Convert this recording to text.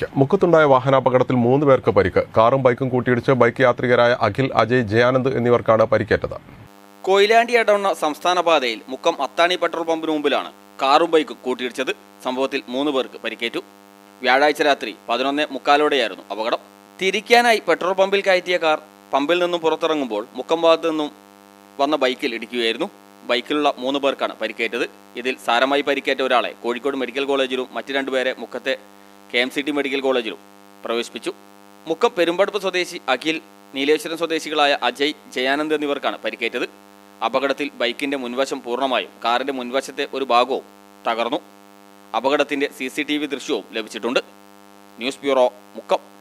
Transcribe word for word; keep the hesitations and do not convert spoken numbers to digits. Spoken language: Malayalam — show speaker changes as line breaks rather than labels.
മുക്കത്തുണ്ടായ വാഹനാപകടത്തിൽ മൂന്ന് പേർക്ക് പരിക്ക്. കാറും ബൈക്കും കൂട്ടിയിടിച്ച് ബൈക്ക് യാത്രികരായ അഖിൽ, അജയ്, ജയാനന്ദ് എന്നിവർക്കാണ് പരിക്കേറ്റത്.
കൊയിലാണ്ടി അടവണ്ണ സംസ്ഥാന പാതയിൽ മുക്കം അത്താണി പെട്രോൾ പമ്പിന് മുമ്പിലാണ് കാറും ബൈക്കും കൂട്ടിയിടിച്ചത്. സംഭവത്തിൽ മൂന്ന് പേർക്ക് പരിക്കേറ്റു. വ്യാഴാഴ്ച രാത്രി പതിനൊന്ന് മുക്കാലോടെയായിരുന്നു അപകടം. തിരിക്കാനായി പെട്രോൾ പമ്പിൽ കയറ്റിയ കാർ പമ്പിൽ നിന്നും പുറത്തിറങ്ങുമ്പോൾ മുക്കം ഭാഗത്തു നിന്നും വന്ന ബൈക്കിൽ ഇടിക്കുകയായിരുന്നു. ബൈക്കിലുള്ള മൂന്ന് പേർക്കാണ് പരിക്കേറ്റത്. ഇതിൽ സാരമായി പരിക്കേറ്റ ഒരാളെ കോഴിക്കോട് മെഡിക്കൽ കോളേജിലും മറ്റു രണ്ടുപേരെ മുക്കത്തെ K M C T medical കോളേജിലും പ്രവേശിപ്പിച്ചു. മുക്കം പെരുമ്പടപ്പ് സ്വദേശി അഖിൽ, നീലേശ്വരം സ്വദേശികളായ അജയ്, ജയാനന്ദ് എന്നിവർക്കാണ് പരിക്കേറ്റത്. അപകടത്തിൽ ബൈക്കിന്റെ മുൻവശം പൂർണ്ണമായും കാറിന്റെ മുൻവശത്തെ ഒരു ഭാഗവും തകർന്നു. അപകടത്തിന്റെ സി സി ടി വി ദൃശ്യവും ലഭിച്ചിട്ടുണ്ട്. News bureau, Mukkam.